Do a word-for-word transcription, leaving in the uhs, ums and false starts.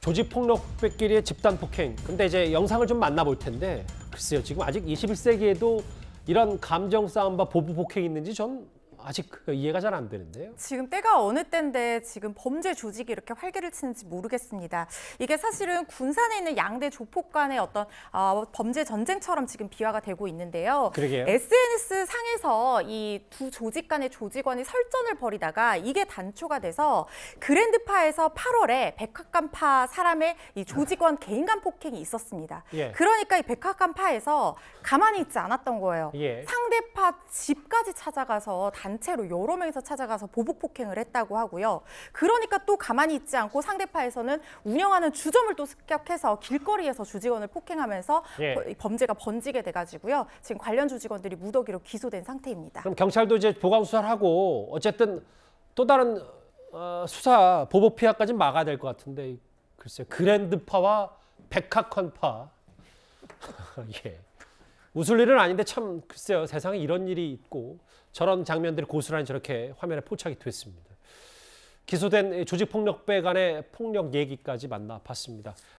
조직폭력배끼리의 집단폭행. 근데 이제 영상을 좀 만나볼 텐데 글쎄요. 지금 아직 이십일 세기에도 이런 감정 싸움과 보부 폭행이 있는지 전 아직 이해가 잘 안 되는데요. 지금 때가 어느 때인데 지금 범죄 조직이 이렇게 활개를 치는지 모르겠습니다. 이게 사실은 군산에 있는 양대 조폭 간의 어떤 어, 범죄 전쟁처럼 지금 비화가 되고 있는데요. 그러게요. 에스엔에스 상에서 이 두 조직 간의 조직원이 설전을 벌이다가 이게 단초가 돼서 그랜드파에서 팔월에 백학관파 사람의 이 조직원 개인 간 폭행이 있었습니다. 예. 그러니까 이 백학관파에서 가만히 있지 않았던 거예요. 예. 상대파 집까지 찾아가서 단체로 여러 명이서 찾아가서 보복 폭행을 했다고 하고요. 그러니까 또 가만히 있지 않고 상대파에서는 운영하는 주점을 또 습격해서 길거리에서 조직원을 폭행하면서 예. 범죄가 번지게 돼가지고요. 지금 관련 조직원들이 무더기로 기소된 상태입니다. 그럼 경찰도 이제 보강 수사를 하고 어쨌든 또 다른 어, 수사 보복 피해까지 막아야 될 것 같은데 글쎄요. 그랜드파와 백학관파 예. 웃을 일은 아닌데 참 글쎄요. 세상에 이런 일이 있고 저런 장면들이 고스란히 저렇게 화면에 포착이 됐습니다. 기소된 조직폭력배 간의 폭력 얘기까지 만나봤습니다.